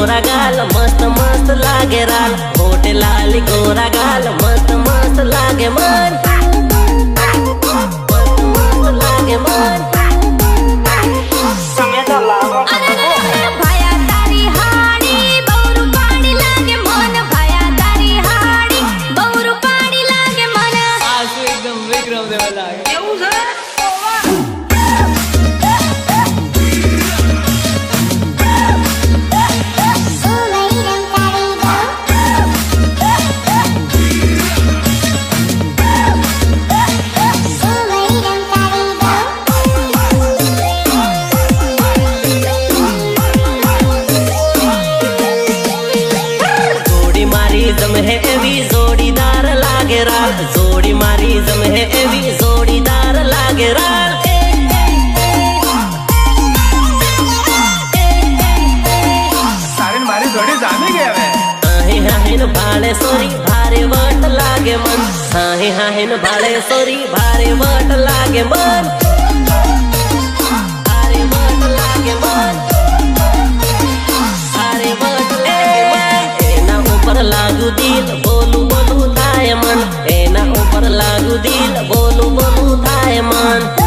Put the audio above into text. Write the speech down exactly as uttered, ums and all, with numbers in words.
गोरा गाल मस्त मस्त लागे राल, होठ लाली गोरा गाल मस्त मस्त लागे मन, मस्त मस्त लागे मन। जम है एवी जोड़ीदार लागे राल, जोड़ी मारी जम है एवी जोड़ीदार लागे राल। सारे मारी जोड़ी जामी गया वे। हाहे हाहेन भाले सोरी भारे वट लागे मन, हाहे हाहेन भाले सोरी भारे वट लागे मन, भारे वट लागे मन, भारे वट लागे मन। एना ऊपर लागू दिल बोलू बोलू थाय मन, एना ऊपर लागू दिल बोलू बोलू थाय मन।